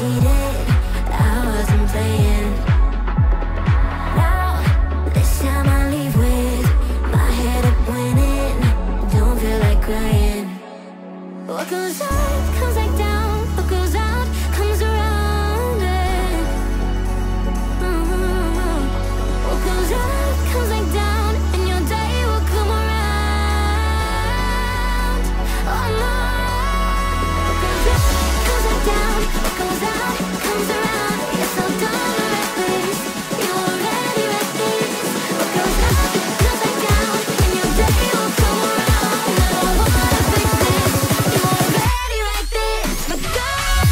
cheated, I wasn't playing. Now, this time I leave with my head up winning. Don't feel like crying. What goes up, comes back down. What goes out, comes around. What goes up, comes back down. And your day will come around. Oh no. What goes up, comes back down. What goes out, comes around. You're so done or reckless. You already reckless. What goes up, comes back down. And your day will come around. I don't wanna fix this. You already reckless. But go.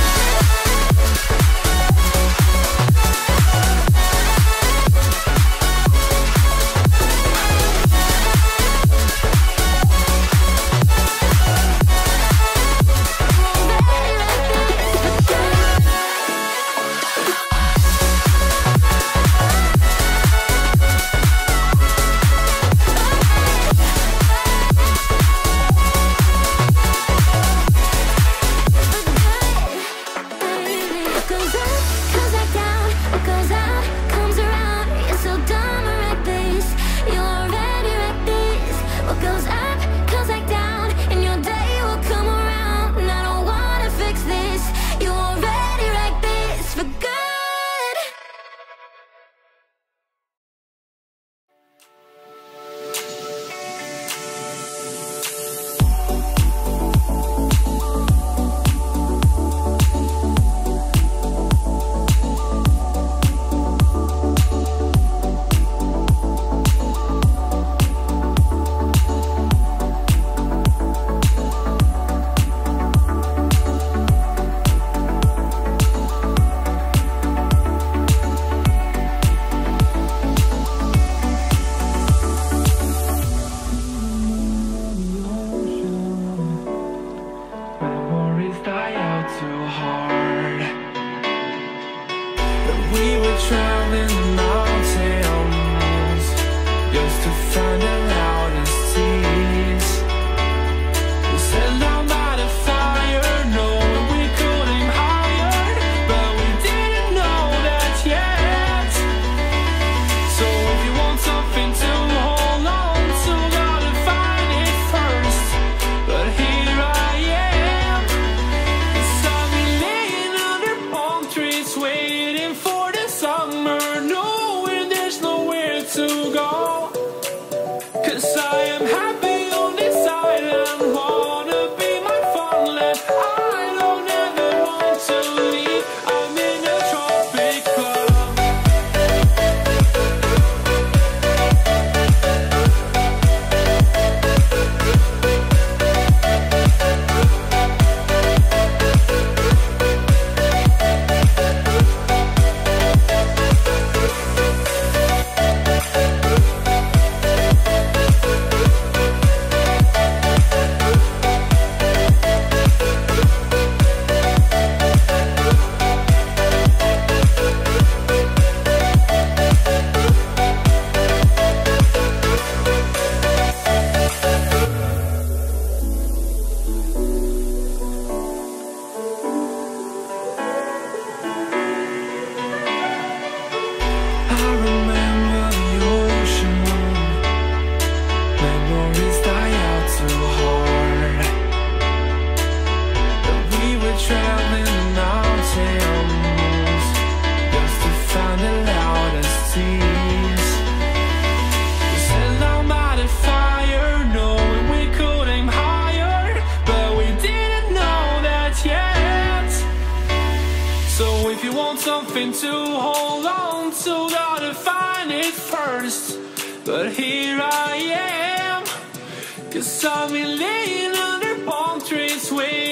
What goes up, comes back down. What goes out, comes around. You're so dumb or reckless. You're already reckless. What goes up, comes back down. And your day will come around. And I don't wanna fix this. You're already reckless for good. Memories die out too hard. But we were traveling the mountains just to find the loudest seas. We set down by the fire, knowing we could aim higher, but we didn't know that yet. So if you want something to hold on to, gotta find it first. But here I am, 'cause I've been laying under palm trees, waiting for the summer, knowing there's nowhere to go. 'Cause I am happy on this island, wanna be my farmland. I don't ever want to leave, I'm in a tropic club. I remember the ocean, memories die out too hard. But we were traveling the mountains just to find the loudest seas. We sat down by the fire, knowing we could aim higher, but we didn't know that yet. So if you want something to hold on to, gotta find it first. But here I am, 'cause I've been laying under palm trees, waiting